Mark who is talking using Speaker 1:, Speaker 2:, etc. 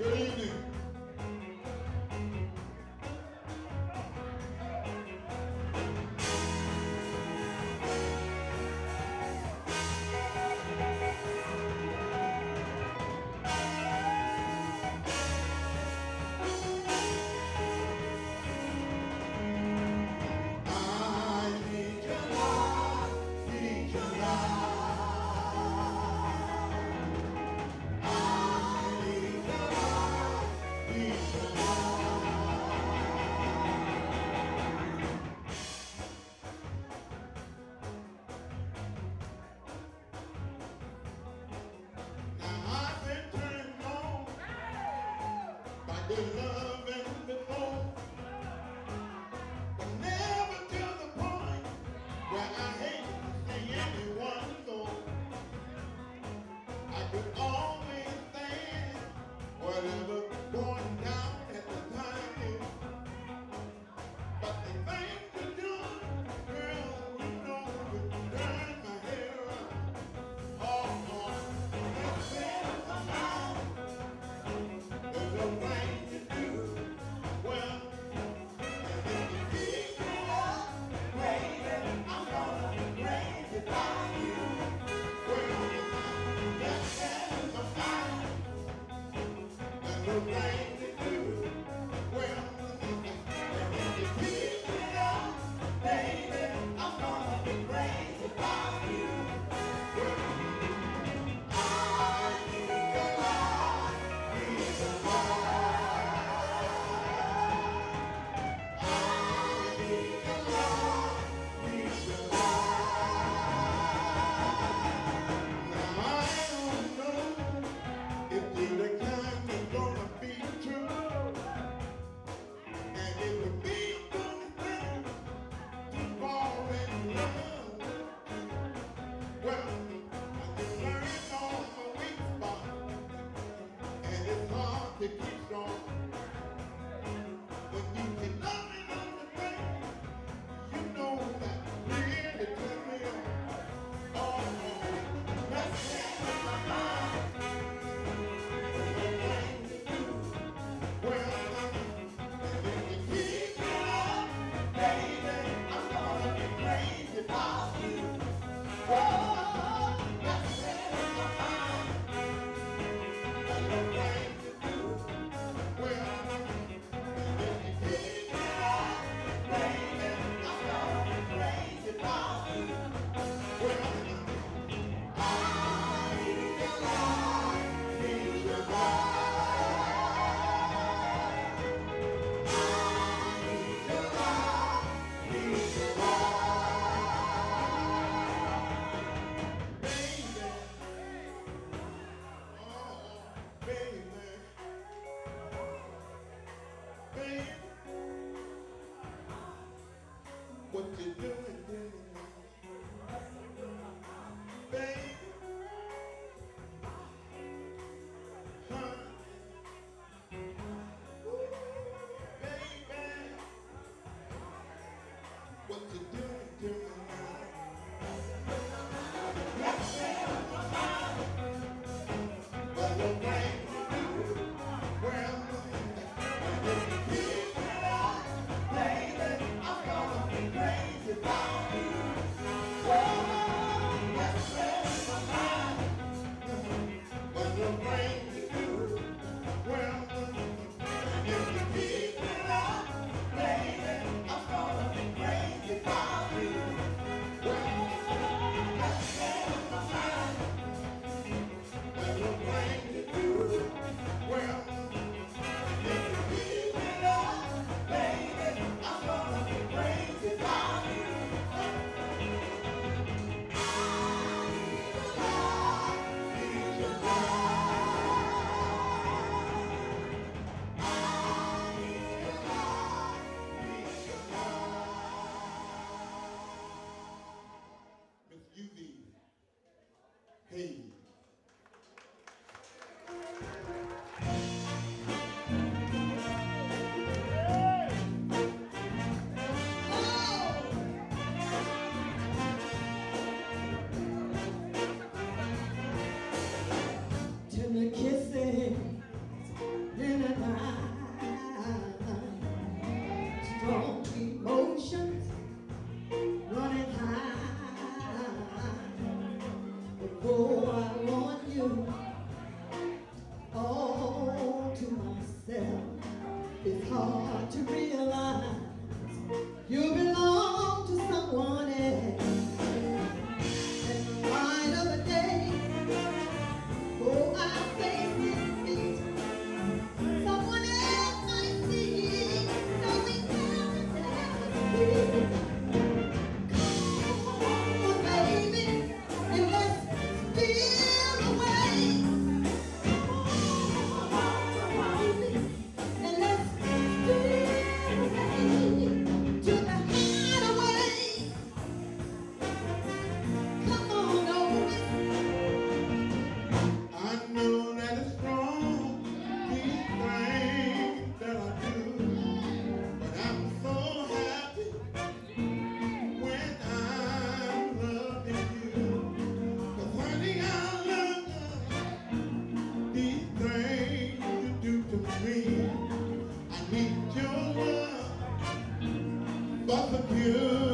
Speaker 1: Good evening. Good loving before, but never to the point where I hate to see anyone go. I could always stand whatever going down at the time, but the things you do, girl, you know would turn my hair around. Oh, that's better come out. There's no rain. No thing to do. Well, if you keep it up, baby, I'm gonna be crazy about you. Well, I need your love, need your love. I need your love, need your love. Now I don't know if you're the kind that's gonna be true, and it would be a good thing to fall in love. Well, I can learn on my weak spot, and it's hard to keep strong. When you can love me on the thing, you know that really turn me on. Oh, that's it in my mind. What you doing, baby? Huh? Baby, what you doing to me now? But the thing you do, well, if you keep it up, baby, I'm gonna be crazy.
Speaker 2: hard to realize you belong to someone else. In the light of the day, oh, I face defeat. Someone else might see, knowing how to be. I need your love, but the pure